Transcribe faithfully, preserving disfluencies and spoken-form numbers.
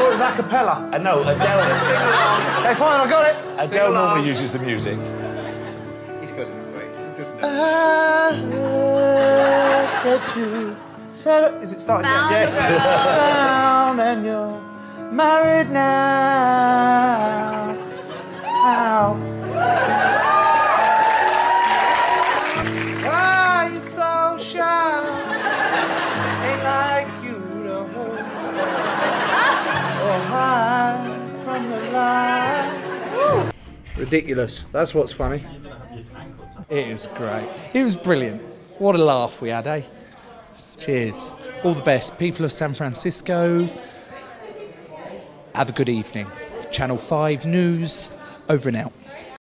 thought it was a cappella. Uh, no, Adele. Hey, fine, I got it. Adele normally uses the music. He's got it, doesn't he? I heard the truth. So, is it starting yet? Yes. Down and you're married now. Ow. Why are you so shy? Ain't like you to hold or hide from the light. Ridiculous. That's what's funny. It is great. It was brilliant. What a laugh we had, eh? Cheers. All the best. People of San Francisco, have a good evening. Channel five News, over and out.